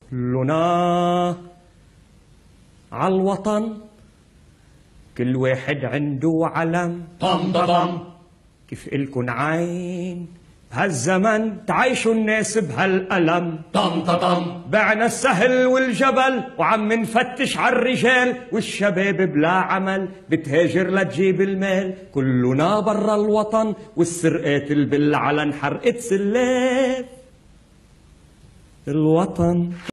كلنا عالوطن، كل واحد عنده علم. طم طم كيف إلكن عين بهالزمن تعيشوا الناس بهالألم. طم طم بعنا السهل والجبل وعم نفتش عالرجال، والشباب بلا عمل بتهاجر لتجيب المال. كلنا برا الوطن والسرقات بالعلن حرقت سلاف الوطن.